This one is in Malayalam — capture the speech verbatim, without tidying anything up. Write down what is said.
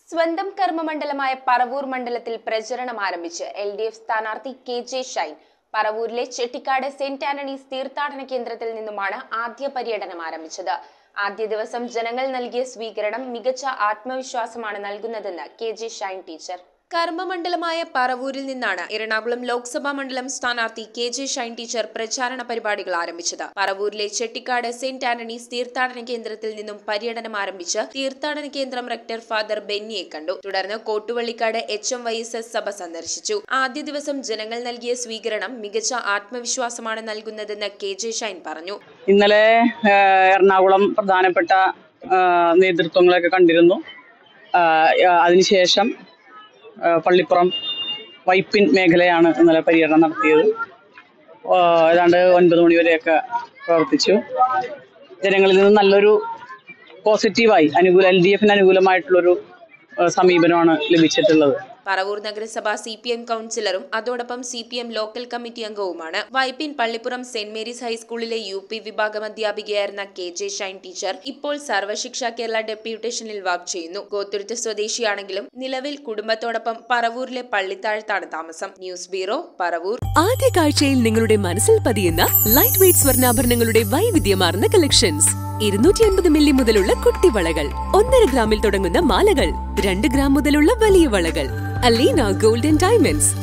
സ്വന്തം കർമ്മമണ്ഡലമായ പറവൂർ മണ്ഡലത്തിൽ പ്രചരണം ആരംഭിച്ച് എൽ ഡി എഫ് സ്ഥാനാർത്ഥി കെ ജെ ഷൈൻ പറവൂരിലെ ചെട്ടിക്കാട് സെന്റ് ആന്റണീസ് തീർത്ഥാടന കേന്ദ്രത്തിൽ നിന്നുമാണ് ആദ്യ പര്യടനം ആരംഭിച്ചത്. ആദ്യ ദിവസം ജനങ്ങൾ നൽകിയ സ്വീകരണം മികച്ച ആത്മവിശ്വാസമാണ് നൽകുന്നതെന്ന് കെ ജെ ഷൈൻ ടീച്ചർ. കർമ്മമണ്ഡലമായ പറവൂരിൽ നിന്നാണ് എറണാകുളം ലോക്സഭാ മണ്ഡലം സ്ഥാനാർത്ഥി കെ ജെ ഷൈൻ ടീച്ചർ പ്രചാരണ പരിപാടികൾ ആരംഭിച്ചത്. പറവൂരിലെ ചെട്ടിക്കാട് സെന്റ് ആന്റണീസ് തീർത്ഥാടന കേന്ദ്രത്തിൽ നിന്നും പര്യടനം ആരംഭിച്ച് തീർത്ഥാടന കേന്ദ്രം റെക്ടർ ഫാദർ ബെന്നിയെ കണ്ടു. തുടർന്ന് Kottuvallikkad H M Y S S സഭ സന്ദർശിച്ചു. ആദ്യ ദിവസം ജനങ്ങൾ നൽകിയ സ്വീകരണം മികച്ച ആത്മവിശ്വാസമാണ് നൽകുന്നതെന്ന് കെ ജെ ഷൈൻ പറഞ്ഞു. ഇന്നലെ എറണാകുളം പ്രധാനപ്പെട്ട നേതൃത്വങ്ങളൊക്കെ കണ്ടിരുന്നു. അതിനുശേഷം പള്ളിപ്പുറം വൈപ്പിൻ മേഖലയാണ് ഇന്നലെ പര്യടനം നടത്തിയത്. ഏതാണ്ട് ഒൻപത് മണിവരെയൊക്കെ പ്രവർത്തിച്ചു. ജനങ്ങളിൽ നിന്ന് നല്ലൊരു പോസിറ്റീവായി അനുകൂല എൽ ഡി എഫിന് അനുകൂലമായിട്ടുള്ളൊരു സമീപനമാണ് ലഭിച്ചിട്ടുള്ളത്. പറവൂർ നഗരസഭ സി പി എം കൗൺസിലറും അതോടൊപ്പം C P M local committee അംഗവുമാണ്. വൈപ്പിൻ പള്ളിപ്പുറം സെന്റ് മേരീസ് ഹൈസ്കൂളിലെ യു പി വിഭാഗം അധ്യാപികയായിരുന്ന കെ ജെ ഷൈൻ ടീച്ചർ ഇപ്പോൾ സർവശിക്ഷ കേരള ഡെപ്യൂട്ടേഷനിൽ വർക്ക് ചെയ്യുന്നു. ഗോത്തുരുത്ത് സ്വദേശിയാണെങ്കിലും നിലവിൽ കുടുംബത്തോടൊപ്പം പറവൂരിലെ പള്ളിത്താഴത്താണ് താമസം. News bureau, Paravur. ആദ്യ കാഴ്ചയിൽ നിങ്ങളുടെ മനസ്സിൽ പതിയുന്ന ലൈറ്റ് വെയ്റ്റ് സ്വർണ്ണാഭരണങ്ങളുടെ വൈവിധ്യമാർന്ന കളക്ഷൻസ്. ഇരുന്നൂറ്റി അൻപത് മില്ലി മുതലുള്ള കുട്ടിവളകൾ, ഒന്നര ഗ്രാമിൽ തുടങ്ങുന്ന മാലകൾ, രണ്ട് ഗ്രാം മുതലുള്ള വലിയ വളകൾ. Aleena golden diamonds.